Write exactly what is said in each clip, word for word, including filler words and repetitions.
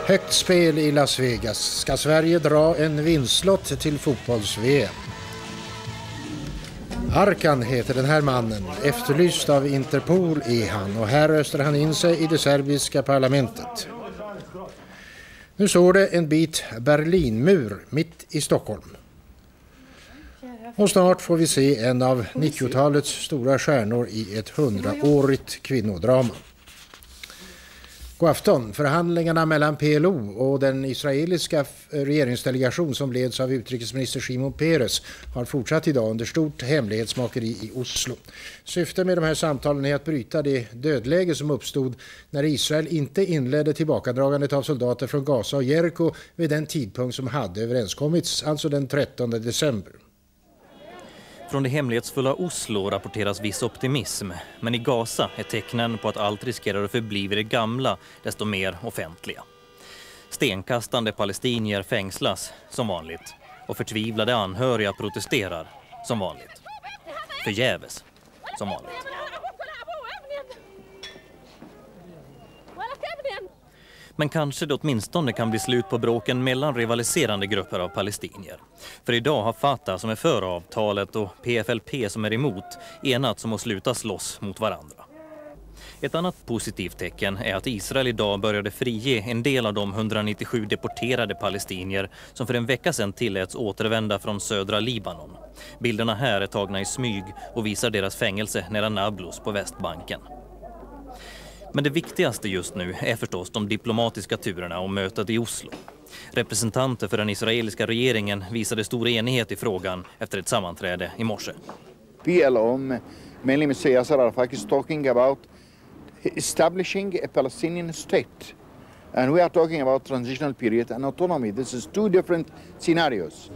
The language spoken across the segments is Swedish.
Högt spel i Las Vegas. Ska Sverige dra en vinstlott till fotbolls-V M? Arkan heter den här mannen. Efterlyst av Interpol är han och här röstar han in sig i det serbiska parlamentet. Nu står det en bit Berlinmur mitt i Stockholm. Och snart får vi se en av nittiotalets stora stjärnor i ett hundraårigt kvinnodrama. God afton. Förhandlingarna mellan P L O och den israeliska regeringsdelegation som leds av utrikesminister Shimon Peres har fortsatt idag under stort hemlighetsmakeri i Oslo. Syftet med de här samtalen är att bryta det dödläge som uppstod när Israel inte inledde tillbakadragandet av soldater från Gaza och Jericho vid den tidpunkt som hade överenskommits, alltså den trettonde december. Från det hemlighetsfulla Oslo rapporteras viss optimism, men i Gaza är tecknen på att allt riskerar att förbli vid det gamla desto mer offentliga. Stenkastande palestinier fängslas som vanligt och förtvivlade anhöriga protesterar som vanligt. Förgäves som vanligt. Men kanske det åtminstone kan bli slut på bråken mellan rivaliserande grupper av palestinier. För idag har Fatah som är för avtalet och P F L P som är emot enats om att sluta slåss mot varandra. Ett annat positivt tecken är att Israel idag började frige en del av de etthundranittiosju deporterade palestinier som för en vecka sedan tilläts återvända från södra Libanon. Bilderna här är tagna i smyg och visar deras fängelse nära Nablus på Västbanken. Men det viktigaste just nu är förstås de diplomatiska turerna och mötet i Oslo. Representanter för den israeliska regeringen visade stor enighet i frågan efter ett sammanträde i morse. P L O, mainly Mister Yasser Arafat, is talking about establishing a Palestinian state. And we are talking about transitional period and autonomy. This is two different scenarios.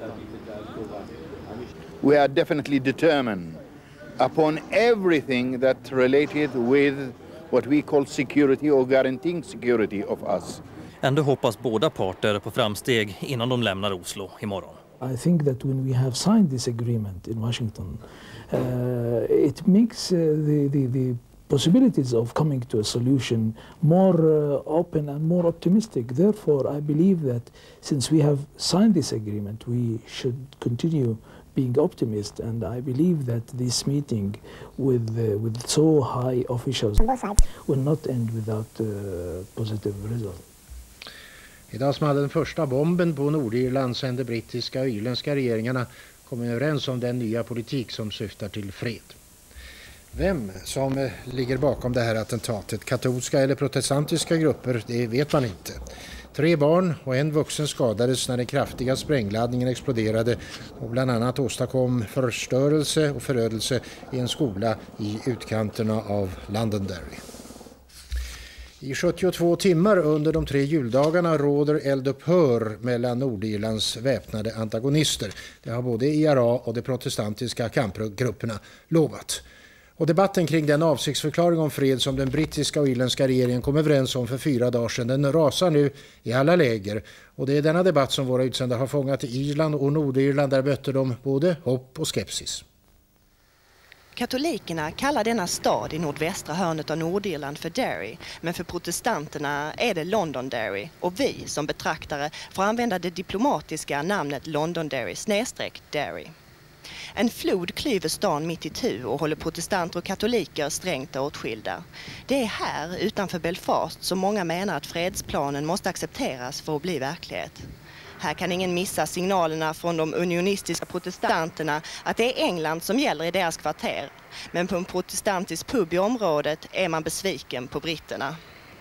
We are definitely determined upon everything that related with what we call security or guaranteeing security of us. Ändå hoppas båda parter på framsteg innan de lämnar Oslo imorgon. I think that when we have signed this agreement in Washington, uh, it makes uh, the, the, the possibilities of coming to a solution more uh, open and more optimistic. Therefore, I believe that since we have signed this agreement, we should continue being optimist, and I believe that this meeting with uh, with so high officials will not end without uh, positive result. Idag som hade den första bomben på Nordirland sedan de brittiska och irländska regeringarna kom överens om den nya politik som syftar till fred. Vem som ligger bakom det här attentatet, katolska eller protestantiska grupper, det vet man inte. Tre barn och en vuxen skadades när den kraftiga sprängladdningen exploderade och bland annat åstadkom förstörelse och förödelse i en skola i utkanterna av Londonderry. I sjuttiotvå timmar under de tre juldagarna råder eldupphör mellan Nordirlands väpnade antagonister. Det har både I R A och de protestantiska kampgrupperna lovat. Och debatten kring den avsiktsförklaring om fred som den brittiska och irländska regeringen kom överens om för fyra dagar sedan, den rasar nu i alla läger. Och det är denna debatt som våra utsända har fångat i Irland och Nordirland, där möter de både hopp och skepsis. Katolikerna kallar denna stad i nordvästra hörnet av Nordirland för Derry, men för protestanterna är det Londonderry, och vi som betraktare får använda det diplomatiska namnet Londonderry snedstreck Derry. En flod klyver stan mitt i tu och håller protestanter och katoliker strängt åtskilda. Det är här utanför Belfast som många menar att fredsplanen måste accepteras för att bli verklighet. Här kan ingen missa signalerna från de unionistiska protestanterna att det är England som gäller i deras kvarter. Men på en protestantisk pub i området är man besviken på britterna.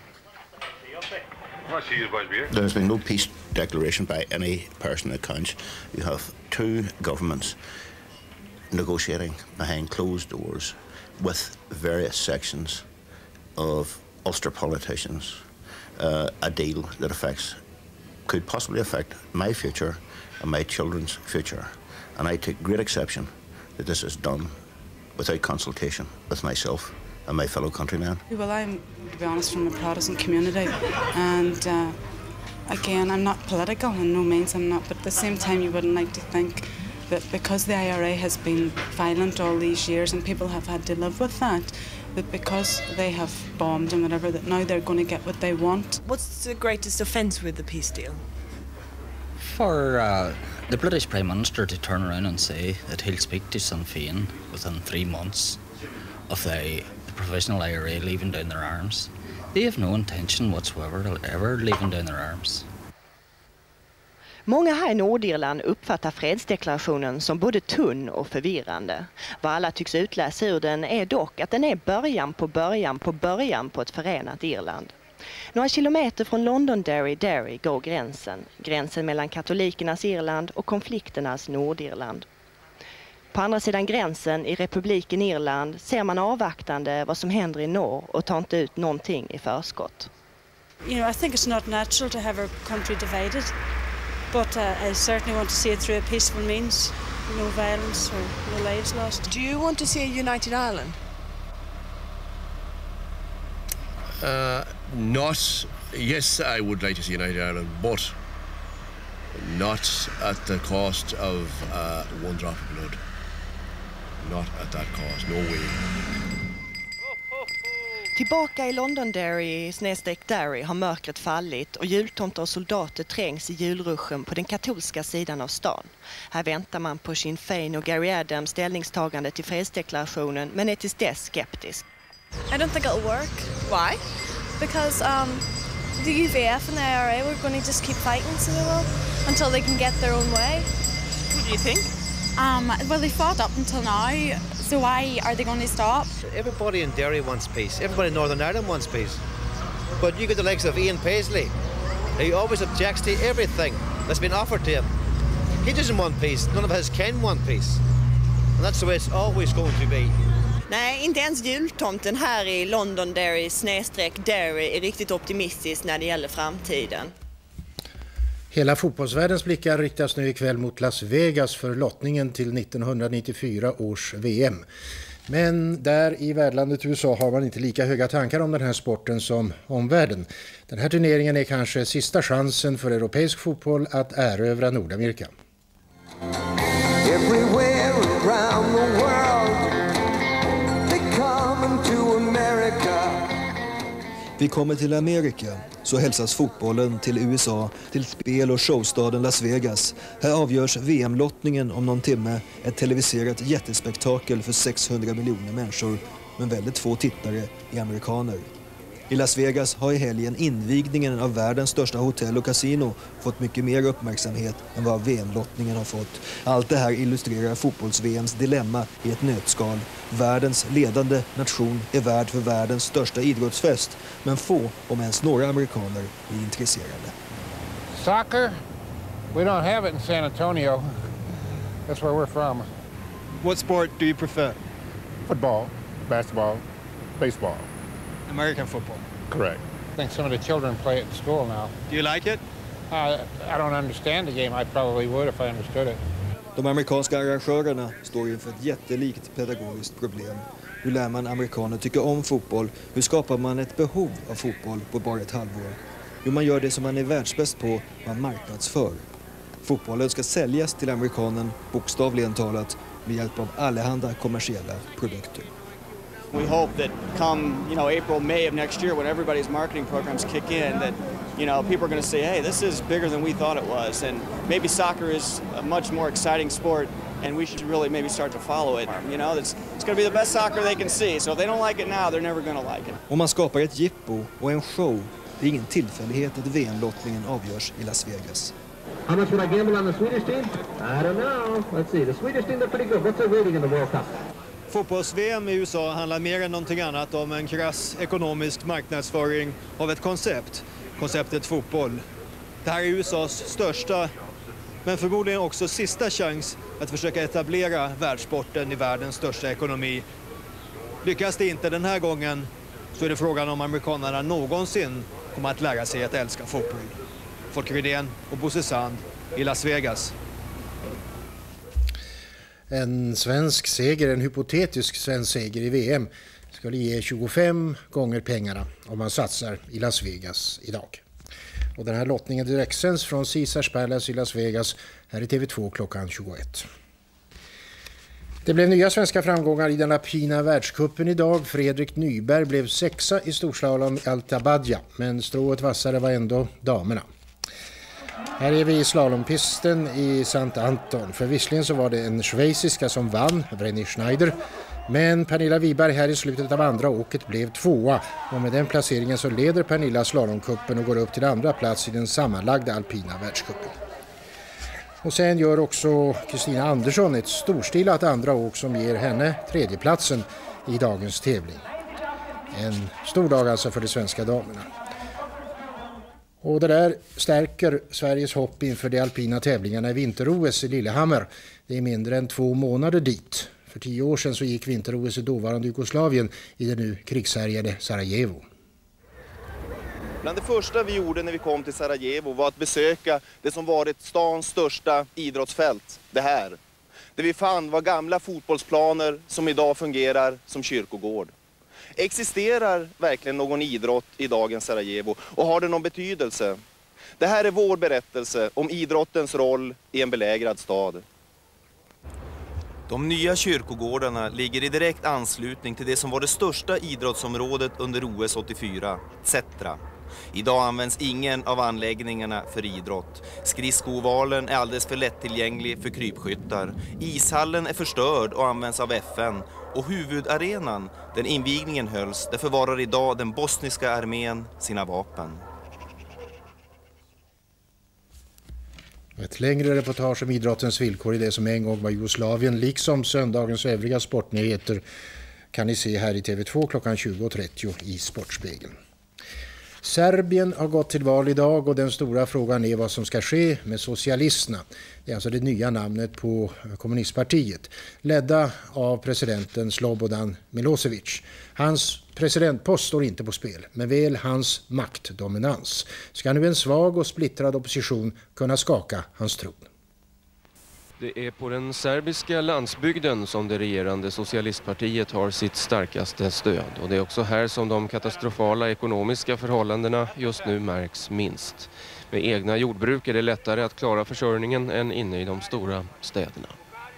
There's been no peace declaration by any person that counts. You have two governments negotiating behind closed doors with various sections of Ulster politicians, uh, a deal that affects, could possibly affect my future and my children's future. And I take great exception that this is done without consultation with myself and my fellow countrymen. Well, I'm, to be honest, from a Protestant community, and uh, again, I'm not political, in no means I'm not, but at the same time you wouldn't like to think that because the I R A has been violent all these years and people have had to live with that, that because they have bombed and whatever, that now they're going to get what they want. What's the greatest offence with the peace deal? For uh, the British Prime Minister to turn around and say that he'll speak to Sinn Féin within three months of the, the Provisional I R A leaving down their arms. They have no intention whatsoever of ever leaving down their arms. Många här i Nordirland uppfattar fredsdeklarationen som både tunn och förvirrande. Vad alla tycks utläsa ur den är dock att den är början på början på början på ett förenat Irland. Några kilometer från Londonderry Derry går gränsen. Gränsen mellan katolikernas Irland och konflikternas Nordirland. På andra sidan gränsen i republiken Irland ser man avvaktande vad som händer i norr och tar inte ut någonting i förskott. You know, I think it's not natural to have our country divided, but uh, I certainly want to see it through a peaceful means, no violence or no lives lost. Do you want to see a united Ireland? Uh, not, yes, I would like to see United Ireland, but not at the cost of uh, one drop of blood. Not at that cost, no way. Tillbaka i Londonderry snedstreck Derry har mörkret fallit och jultomtar och soldater trängs i julruschen på den katolska sidan av stan. Här väntar man på Sinn Féin och Gary Adams ställningstagande till fredsdeklarationen, men är tills dess skeptisk. I don't think it'll work. Why? Because um, the U V F and the I R A were going to just keep fighting, so they will, until they can get their own way. What do you think? Um, well, they fought up until now, so why are they going to stop? Everybody in Derry wants peace. Everybody in Northern Ireland wants peace. But you get the likes of Ian Paisley. He always objects to everything that's been offered to him. He doesn't want peace. None of his kin want peace. And that's the way it's always going to be. Nej, inte ens jultomten här i Londonderry snedstreck Derry är riktigt optimistisk när det gäller framtiden. Hela fotbollsvärldens blickar riktas nu ikväll mot Las Vegas för lottningen till nittonhundranittiofyra års V M. Men där i värdlandet U S A har man inte lika höga tankar om den här sporten som omvärlden. Den här turneringen är kanske sista chansen för europeisk fotboll att erövra Nordamerika. Everywhere around the world they come to America. Vi kommer till Amerika, så hälsas fotbollen till U S A, till spel- och showstaden Las Vegas. Här avgörs V M-lottningen om någon timme, ett televiserat jättespektakel för sexhundra miljoner människor, men väldigt få tittare är amerikaner. I Las Vegas har i helgen invigningen av världens största hotell och kasino fått mycket mer uppmärksamhet än vad V M-lottningen har fått. Allt det här illustrerar fotbolls-V M:s dilemma i ett nötskal. Världens ledande nation är värd för världens största idrottsfest, men få, om ens några amerikaner, är intresserade. Soccer? We don't have it in San Antonio. That's where we're from. What sport do you prefer? Football, basketball, baseball. American football. Correct. I think some of the children play it in school now. Do you like it? Uh, I don't understand the game. I probably would if I understood it. De amerikanska arrangörerna står inför ett jättelikt pedagogiskt problem. Hur lär man amerikaner tycka om fotboll? Hur skapar man ett behov av fotboll på bara ett halvår? Hur man gör det som man är världsbäst på, man marknadsför. Fotbollen ska säljas till amerikanen, bokstavligen talat, med hjälp av allehanda kommersiella produkter. We hope that come, you know, April, May of next year, when everybody's marketing programs kick in, that, you know, people are going to say, hey, this is bigger than we thought it was. And maybe soccer is a much more exciting sport, and we should really maybe start to follow it. You know, it's, it's going to be the best soccer they can see. So if they don't like it now, they're never going to like it. Om man skapar ett jippo och en show, det är ingen tillfällighet att V M-lottningen avgörs i Las Vegas. How much would I gamble on the Swedish team? I don't know. Let's see. The Swedish team, they're pretty good. What's their rating in the World Cup? Fotbolls-V M i U S A handlar mer än någonting annat om en krass ekonomisk marknadsföring av ett koncept. Konceptet fotboll. Det här är U S A:s största, men förmodligen också sista chans att försöka etablera världssporten i världens största ekonomi. Lyckas det inte den här gången, så är det frågan om amerikanerna någonsin kommer att lära sig att älska fotboll. Folke Rydén och Bosse Sand i Las Vegas. En svensk seger, en hypotetisk svensk seger i V M skulle ge tjugofem gånger pengarna om man satsar i Las Vegas idag. Och den här lottningen direktsänds från Caesars Palace i Las Vegas här i T V två klockan tjugoett. Det blev nya svenska framgångar i den alpina världscupen idag. Fredrik Nyberg blev sexa i storslalom i Alta-Badja, men strået vassare var ändå damerna. Här är vi i slalompisten i Sant Anton. För visserligen så var det en schweiziska som vann, Vreni Schneider. Men Pernilla Wiberg här i slutet av andra åket blev tvåa. Och med den placeringen så leder Pernilla slalomkuppen och går upp till andra plats i den sammanlagda alpina världscupen. Och sen gör också Kristina Andersson ett storstilat andra åk som ger henne tredjeplatsen i dagens tävling. En stor dag alltså för de svenska damerna. Och det där stärker Sveriges hopp inför de alpina tävlingarna i vinter-O S i Lillehammer. Det är mindre än två månader dit. För tio år sedan så gick vinter-O S i dåvarande Jugoslavien i det nu krigshärjade Sarajevo. Bland det första vi gjorde när vi kom till Sarajevo var att besöka det som varit stans största idrottsfält, det här. Det vi fann var gamla fotbollsplaner som idag fungerar som kyrkogård. Existerar verkligen någon idrott i dagens Sarajevo och har det någon betydelse? Det här är vår berättelse om idrottens roll i en belägrad stad. De nya kyrkogårdarna ligger i direkt anslutning till det som var det största idrottsområdet under O S åttiofyra, Sätra. Idag används ingen av anläggningarna för idrott. Skridskoovalen är alldeles för lättillgänglig för krypskyttar. Ishallen är förstörd och används av F N. Och huvudarenan, där invigningen hölls, där förvarar idag den bosniska armén sina vapen. Ett längre reportage om idrottens villkor i det som en gång var Jugoslavien, liksom söndagens övriga sportnyheter, kan ni se här i T V två klockan tjugo trettio i Sportspegeln. Serbien har gått till val idag och den stora frågan är vad som ska ske med socialisterna. Det är alltså det nya namnet på kommunistpartiet, ledda av presidenten Slobodan Milosevic. Hans presidentpost står inte på spel, men väl hans maktdominans. Ska nu en svag och splittrad opposition kunna skaka hans tron? Det är på den serbiska landsbygden som det regerande socialistpartiet har sitt starkaste stöd. Och det är också här som de katastrofala ekonomiska förhållandena just nu märks minst. Med egna jordbruk är det lättare att klara försörjningen än inne i de stora städerna.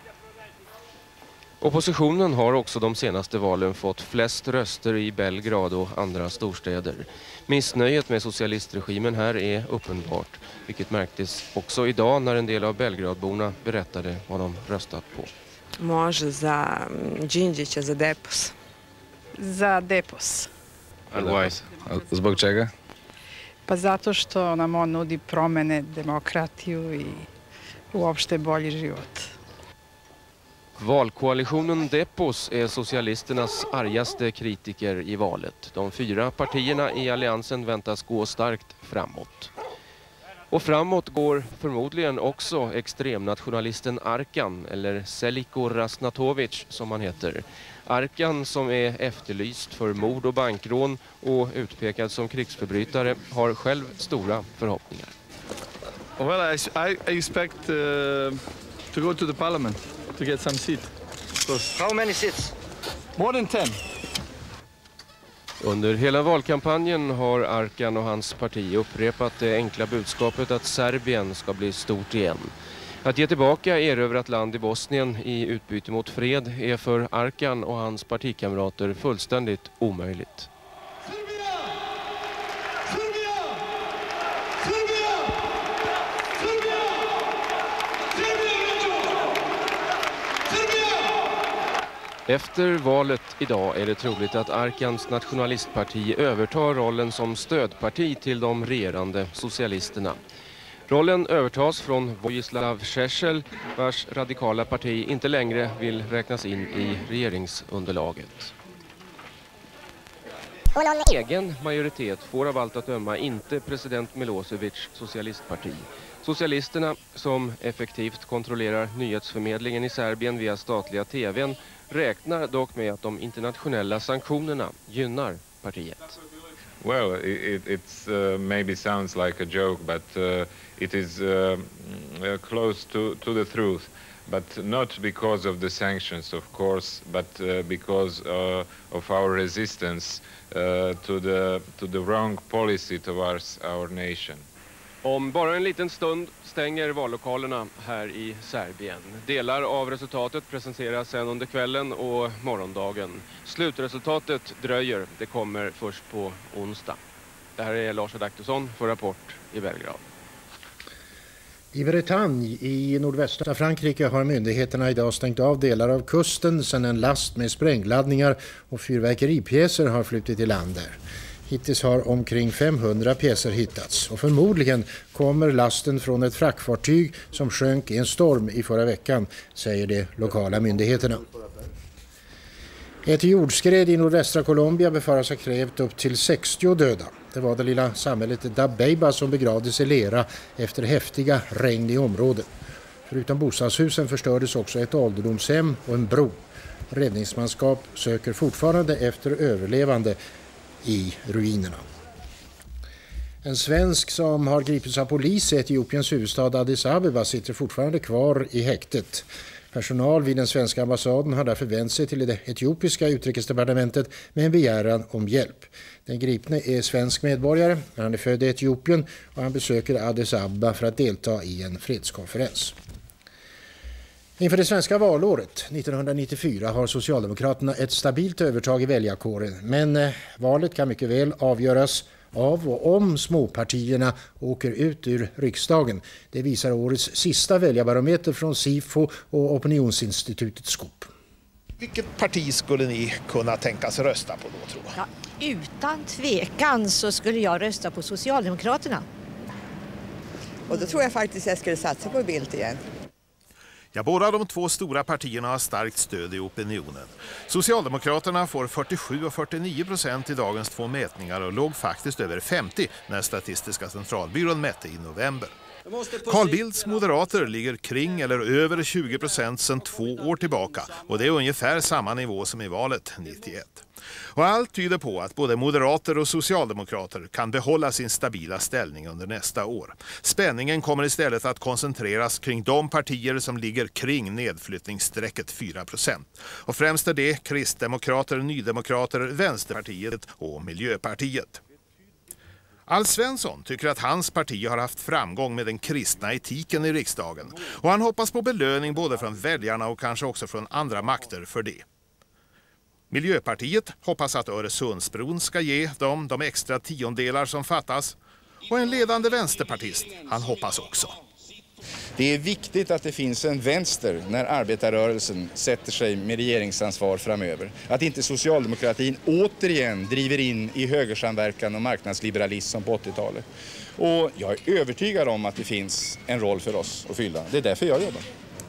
Oppositionen har också de senaste valen fått flest röster i Belgrad och andra storstäder. Missnöjet med socialistregimen här är uppenbart, vilket märktes också idag när en del av Belgradborna berättade vad de röstat på. Može za Đinđića, za Depos. Za Depos. And why? Zbog čega? Pa zato što nam on nudi promene, demokratiju i uopšte bolji život. Valkoalitionen Depos är socialisternas argaste kritiker i valet. De fyra partierna i alliansen väntas gå starkt framåt. Och framåt går förmodligen också extremnationalisten Arkan, eller Seliko Rasnatovic som han heter. Arkan, som är efterlyst för mord och bankrån och utpekad som krigsförbrytare, har själv stora förhoppningar. Well, I, I expect uh, to go to the parliament to get some seat. How many seats? More than ten. Under hela valkampanjen har Arkan och hans parti upprepat det enkla budskapet att Serbien ska bli stort igen. Att ge tillbaka erövrat land i Bosnien i utbyte mot fred är för Arkan och hans partikamrater fullständigt omöjligt. Efter valet idag är det troligt att Arkans nationalistparti övertar rollen som stödparti till de regerande socialisterna. Rollen övertas från Vojislav Šešelj, vars radikala parti inte längre vill räknas in i regeringsunderlaget. Egen majoritet får av allt att döma inte president Milosevic socialistparti. Socialisterna, som effektivt kontrollerar nyhetsförmedlingen i Serbien via statliga tvn, räknar dock med att de internationella sanktionerna gynnar partiet. Well, it it's, uh, maybe sounds like a joke, but uh, it is uh, close to, to the truth. But not because of the sanctions, of course, but uh, because uh, of our resistance uh, to the to the wrong policy towards our nation. Om bara en liten stund stänger vallokalerna här i Serbien. Delar av resultatet presenteras sen under kvällen och morgondagen. Slutresultatet dröjer, det kommer först på onsdag. Det här är Lars Adaktusson för Rapport i Belgrad. I Bretagne i nordvästra Frankrike har myndigheterna idag stängt av delar av kusten sedan en last med sprängladdningar och fyrverkeripjäser har flutit i land där. Hittills har omkring femhundra pjäser hittats och förmodligen kommer lasten från ett fraktfartyg som sjönk i en storm i förra veckan, säger de lokala myndigheterna. Ett jordskred i nordvästra Colombia befaras ha krävt upp till sextio döda. Det var det lilla samhället Dabeiba som begravdes i lera efter häftiga regn i området. Förutom bostadshusen förstördes också ett ålderdomshem och en bro. Räddningsmanskap söker fortfarande efter överlevande i ruinerna. En svensk som har gripits av polis i Etiopiens huvudstad Addis Abeba sitter fortfarande kvar i häktet. Personal vid den svenska ambassaden har därför vänt sig till det etiopiska utrikesdepartementet med en begäran om hjälp. Den gripne är svensk medborgare, han är född i Etiopien och han besöker Addis Abeba för att delta i en fredskonferens. Inför det svenska valåret nittonhundranittiofyra har Socialdemokraterna ett stabilt övertag i väljarkåren, men eh, valet kan mycket väl avgöras av och om småpartierna åker ut ur riksdagen. Det visar årets sista väljarbarometer från SIFO och Opinionsinstitutet Skop. Vilket parti skulle ni kunna tänka sig rösta på då, tror jag? Ja, utan tvekan så skulle jag rösta på Socialdemokraterna. Och då tror jag faktiskt jag skulle satsa på Bildt igen. Ja, båda de två stora partierna har starkt stöd i opinionen. Socialdemokraterna får fyrtiosju och fyrtionio procent i dagens två mätningar och låg faktiskt över femtio när Statistiska centralbyrån mätte i november. Carl Bildts moderater ligger kring eller över tjugo procent sedan två år tillbaka och det är ungefär samma nivå som i valet nittioett. Och allt tyder på att både moderater och socialdemokrater kan behålla sin stabila ställning under nästa år. Spänningen kommer istället att koncentreras kring de partier som ligger kring nedflyttningsstrecket fyra procent. Och främst är det Kristdemokrater, Nydemokrater, Vänsterpartiet och Miljöpartiet. Alf Svensson tycker att hans parti har haft framgång med den kristna etiken i riksdagen och han hoppas på belöning både från väljarna och kanske också från andra makter för det. Miljöpartiet hoppas att Öresundsbron ska ge dem de extra tiondelar som fattas och en ledande vänsterpartist, han hoppas också. Det är viktigt att det finns en vänster när arbetarrörelsen sätter sig med regeringsansvar framöver. Att inte socialdemokratin återigen driver in i högersamverkan och marknadsliberalism som på åttiotalet. Och jag är övertygad om att det finns en roll för oss att fylla. Det är därför jag jobbar.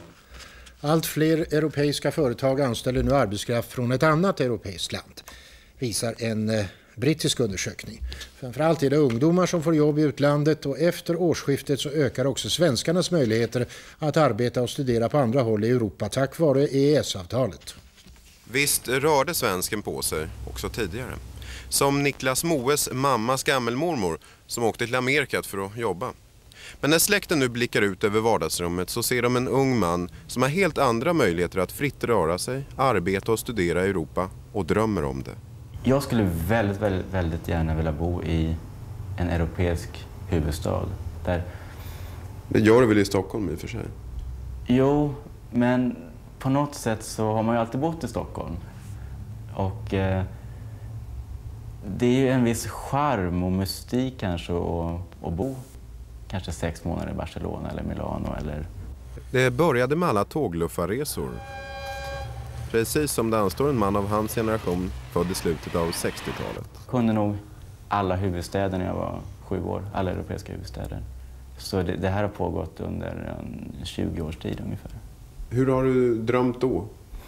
Allt fler europeiska företag anställer nu arbetskraft från ett annat europeiskt land, visar en eh, brittisk undersökning. Framförallt är det ungdomar som får jobb i utlandet och efter årsskiftet så ökar också svenskarnas möjligheter att arbeta och studera på andra håll i Europa tack vare E E S-avtalet. Visst rörde svensken på sig också tidigare. Som Niklas Moes mammas gammelmormor som åkte till Amerika för att jobba. Men när släkten nu blickar ut över vardagsrummet så ser de en ung man som har helt andra möjligheter att fritt röra sig, arbeta och studera i Europa och drömmer om det. Jag skulle väldigt, väldigt, väldigt gärna vilja bo i en europeisk huvudstad. Där... Det gör du väl i Stockholm i och för sig? Jo, men på något sätt så har man ju alltid bott i Stockholm. Och eh, det är ju en viss charm och mystik kanske att, att bo kanske sex månader i Barcelona eller Milano. Eller... Det började med alla tågluffarresor. Precis som det anstår en man av hans generation född i slutet av sextiotalet. Kunde nog alla huvudstäder när jag var sju år, alla europeiska huvudstäder. Så det, det här har pågått under en tjugo års tid ungefär. Hur har du drömt då?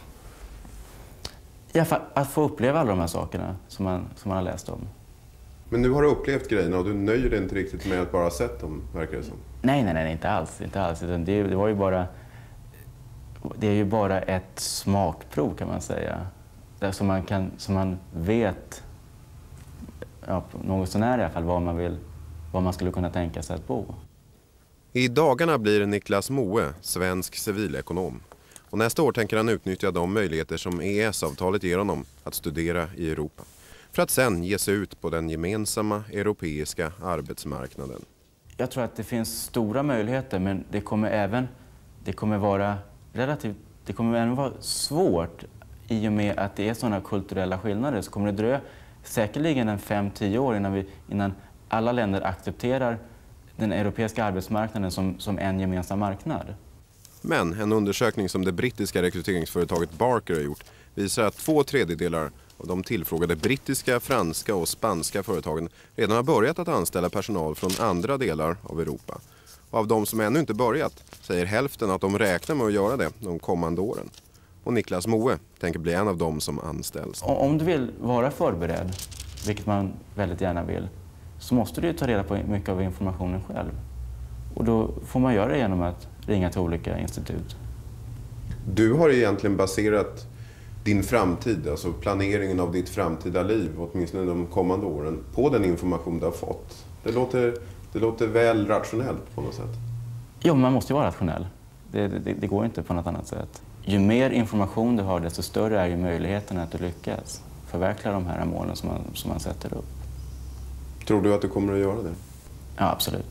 Ja, att få uppleva alla de här sakerna som man, som man har läst om. Men nu har du upplevt grejerna och du nöjer dig inte riktigt med att bara sett dem, verkar det som. Nej, nej, nej, inte alls. Inte alls. Det, det var ju bara... Det är ju bara ett smakprov kan man säga. Där som, man kan, som man vet, ja, något sånär i alla fall, vad man, vill, vad man skulle kunna tänka sig att bo. I dagarna blir Niklas Moe svensk civilekonom. Och nästa år tänker han utnyttja de möjligheter som E E S-avtalet ger honom att studera i Europa. För att sen ge sig ut på den gemensamma europeiska arbetsmarknaden. Jag tror att det finns stora möjligheter, men det kommer även det kommer vara relativt det kommer även vara svårt i och med att det är sådana kulturella skillnader. Så kommer det dröja säkerligen en fem till tio år innan vi innan alla länder accepterar den europeiska arbetsmarknaden som som en gemensam marknad. Men en undersökning som det brittiska rekryteringsföretaget Barker har gjort visar att två tredjedelar av de tillfrågade brittiska, franska och spanska företagen redan har börjat att anställa personal från andra delar av Europa. Och av de som ännu inte börjat säger hälften att de räknar med att göra det de kommande åren. Och Niklas Moe tänker bli en av dem som anställs. Om du vill vara förberedd, vilket man väldigt gärna vill, så måste du ta reda på mycket av informationen själv. Och då får man göra det genom att ringa till olika institut. Du har egentligen baserat din framtid, alltså planeringen av ditt framtida liv, åtminstone de kommande åren, på den information du har fått. Det låter, det låter väl rationellt på något sätt. Jo, man måste ju vara rationell. Det, det, det går inte på något annat sätt. Ju mer information du har, desto större är ju möjligheten att du lyckas förverkliga de här målen som man, som man sätter upp. Tror du att du kommer att göra det? Ja, absolut.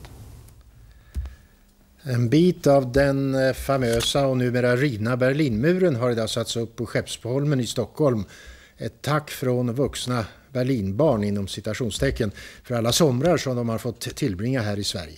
En bit av den famösa och numera rivna Berlinmuren har idag satts upp på Skeppsholmen i Stockholm. Ett tack från vuxna Berlinbarn inom citationstecken för alla somrar som de har fått tillbringa här i Sverige.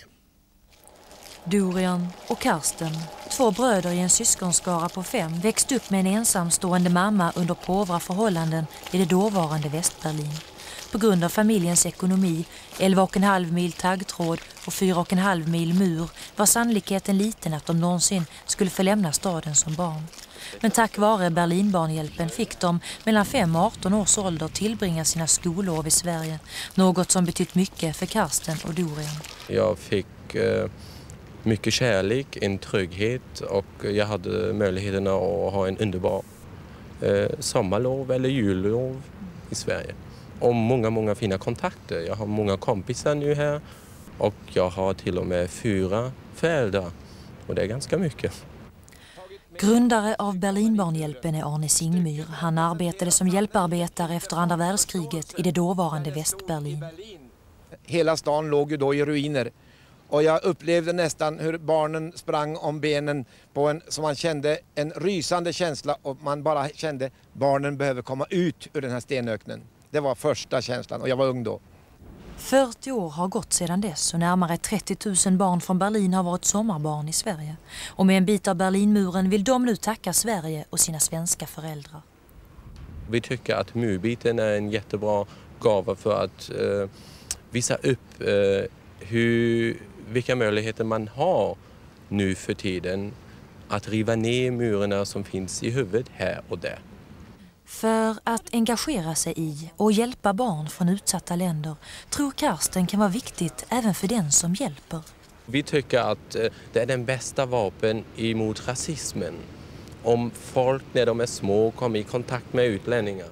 Dorian och Karsten, två bröder i en syskonskara på fem, växte upp med en ensamstående mamma under påvra förhållanden i det dåvarande Västberlin. På grund av familjens ekonomi, elva och en halv mil taggtråd och fyra och en halv mil mur var sannolikheten liten att de någonsin skulle få lämna staden som barn. Men tack vare Berlinbarnhjälpen fick de mellan fem och arton års ålder tillbringa sina skolår i Sverige. Något som betytt mycket för Karsten och Dorian. Jag fick eh, mycket kärlek, en trygghet och jag hade möjligheten att ha en underbar eh, sommarlov eller jullov i Sverige. Och många, många fina kontakter. Jag har många kompisar nu här och jag har till och med fyra föräldrar. Och det är ganska mycket. Grundare av Berlinbarnhjälpen är Arne Singmyr. Han arbetade som hjälparbetare efter andra världskriget i det dåvarande Västberlin. Hela stan låg ju då i ruiner. Och jag upplevde nästan hur barnen sprang om benen på en, som man kände en rysande känsla. Och man bara kände barnen behöver komma ut ur den här stenöknen. Det var första känslan och jag var ung då. fyrtio år har gått sedan dess och närmare trettio tusen barn från Berlin har varit sommarbarn i Sverige. Och med en bit av Berlinmuren vill de nu tacka Sverige och sina svenska föräldrar. Vi tycker att murbiten är en jättebra gåva för att eh, visa upp eh, hur, vilka möjligheter man har nu för tiden att riva ner murarna som finns i huvudet här och där. För att engagera sig i och hjälpa barn från utsatta länder tror Karsten kan vara viktigt även för den som hjälper. Vi tycker att det är den bästa vapen emot rasismen. Om folk när de är små kommer i kontakt med utlänningar.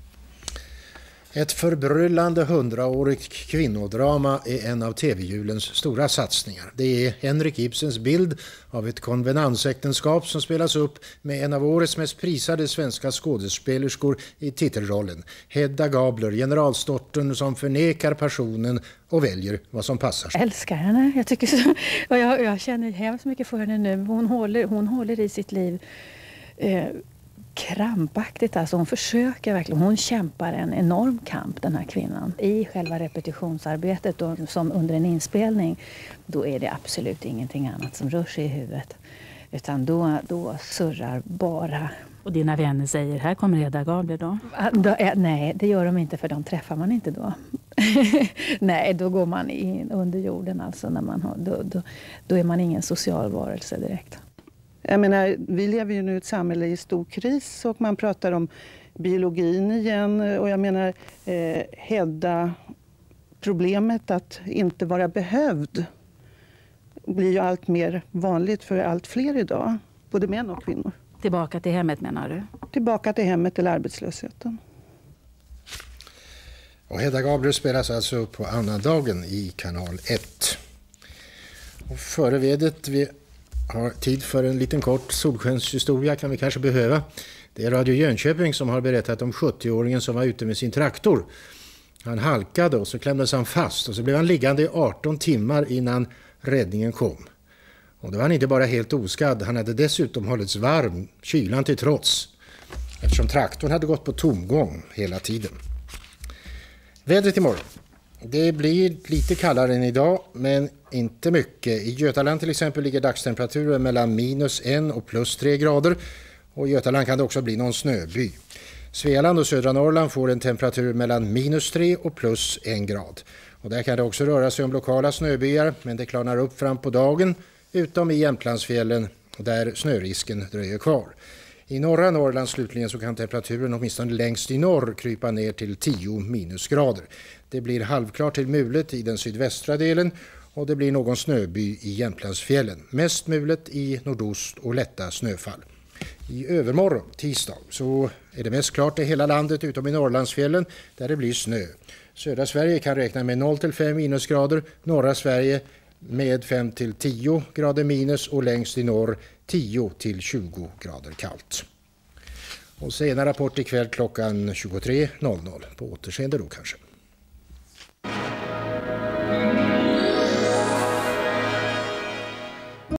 Ett förbryllande hundraårigt kvinnodrama är en av tv-julens stora satsningar. Det är Henrik Ibsens bild av ett konvenansäktenskap som spelas upp med en av årets mest prisade svenska skådespelerskor i titelrollen. Hedda Gabler, generalstorten som förnekar passionen och väljer vad som passar. Jag älskar henne. Jag, tycker så, och jag, jag känner hemskt mycket för henne nu. Hon håller, hon håller i sitt liv eh, krampaktigt. Alltså hon försöker verkligen. Hon kämpar en enorm kamp, den här kvinnan. I själva repetitionsarbetet då, som under en inspelning, då är det absolut ingenting annat som rör sig i huvudet. Utan då, då surrar bara. Och dina vänner säger, här kommer Hedda Gabler då? då är, nej, det gör de inte, för de träffar man inte då. Nej, då går man in under jorden. Alltså när man har, då, då, då är man ingen social varelse direkt. Jag menar, vi lever ju nu i ett samhälle i stor kris och man pratar om biologin igen. Och jag menar, eh, Hedda, problemet att inte vara behövd blir ju allt mer vanligt för allt fler idag. Både män och kvinnor. Tillbaka till hemmet menar du? Tillbaka till hemmet eller arbetslösheten. Och Hedda Gabler spelas alltså upp på annandagen i kanal ett. Och före vedet vi har tid för en liten kort solskenshistoria kan vi kanske behöva. Det är Radio Jönköping som har berättat om sjuttio-åringen som var ute med sin traktor. Han halkade och så klämdes han fast och så blev han liggande i arton timmar innan räddningen kom. Och då var han inte bara helt oskadd, han hade dessutom hållits varm, kylan till trots, eftersom traktorn hade gått på tomgång hela tiden. Vädret imorgon. Det blir lite kallare än idag, men inte mycket. I Götaland till exempel ligger dagstemperaturen mellan minus en och plus tre grader. Och i Götaland kan det också bli någon snöby. Svealand och södra Norrland får en temperatur mellan minus tre och plus en grad. Och där kan det också röra sig om lokala snöbyar, men det klarnar upp fram på dagen, utom i Jämtlandsfjällen där snörisken dröjer kvar. I norra Norrland slutligen så kan temperaturen åtminstone längst i norr krypa ner till tio minusgrader. Det blir halvklart till mulet i den sydvästra delen och det blir någon snöby i Jämtlandsfjällen. Mest mulet i nordost och lätta snöfall. I övermorgon, tisdag, så är det mest klart i hela landet utom i Norrlandsfjällen där det blir snö. Södra Sverige kan räkna med noll till fem minusgrader, norra Sverige med fem till tio grader minus och längst i norr tio till tjugo grader kallt. Och senare rapport ikväll klockan tjugotre noll noll. På återseende då kanske.